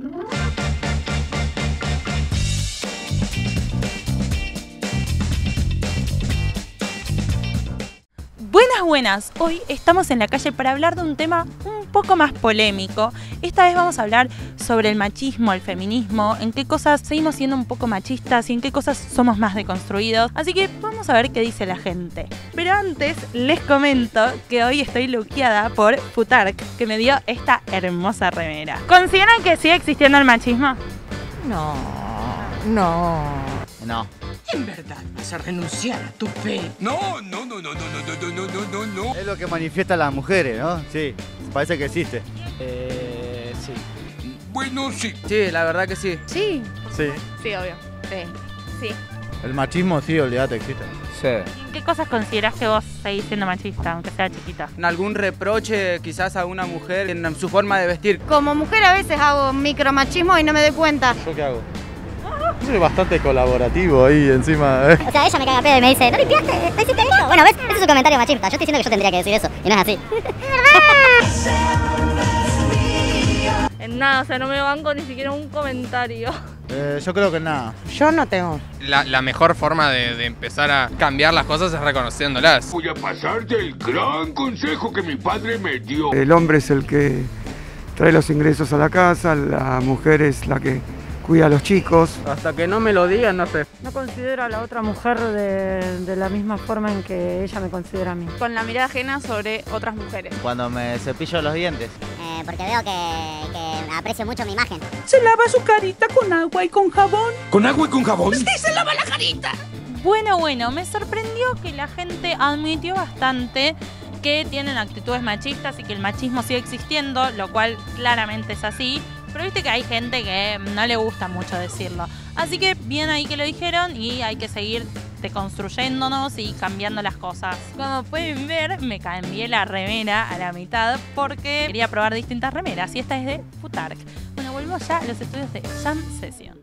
Buenas, hoy estamos en la calle para hablar de un tema un poco más polémico. Esta vez vamos a hablar sobre el machismo, el feminismo, en qué cosas seguimos siendo un poco machistas y en qué cosas somos más deconstruidos. Así que vamos a ver qué dice la gente. Pero antes les comento que hoy estoy luqueada por Futark, que me dio esta hermosa remera. ¿Consideran que sigue existiendo el machismo? No. ¿En verdad vas a renunciar a tu fe? No. Es lo que manifiestan las mujeres, ¿no? Sí, parece que existe. Sí. Bueno, sí. Sí, la verdad que sí. Sí. Sí. Sí, obvio. Sí. El machismo sí, olvídate, existe. Sí. ¿En qué cosas considerás que vos seguís siendo machista, aunque sea chiquita? En algún reproche quizás a una mujer en su forma de vestir. Como mujer a veces hago micromachismo y no me doy cuenta. ¿Yo qué hago? Yo soy bastante colaborativo ahí encima. O sea, ella me caga pedo y me dice, ¿no limpiaste? ¿No hiciste esto? Bueno, ¿ves? Ese es un comentario machista. Yo estoy diciendo que yo tendría que decir eso y no es así. En nada, o sea, no me banco ni siquiera un comentario. Yo creo que nada. Yo no tengo. La mejor forma de empezar a cambiar las cosas es reconociéndolas. Voy a pasarte el gran consejo que mi padre me dio. El hombre es el que trae los ingresos a la casa, la mujer es la que cuida a los chicos. Hasta que no me lo digan, no sé. No considero a la otra mujer de la misma forma en que ella me considera a mí. Con la mirada ajena sobre otras mujeres. Cuando me cepillo los dientes. Porque veo que aprecio mucho mi imagen. ¿Se lava su carita con agua y con jabón? ¿Con agua y con jabón? ¡Sí, se lava la carita! Bueno, me sorprendió que la gente admitió bastante que tienen actitudes machistas y que el machismo sigue existiendo, lo cual claramente es así. Pero viste que hay gente que no le gusta mucho decirlo. Así que bien ahí que lo dijeron y hay que seguir deconstruyéndonos y cambiando las cosas. Como pueden ver, me cambié la remera a la mitad porque quería probar distintas remeras y esta es de Futark. Bueno, volvemos ya a los estudios de Jam Session.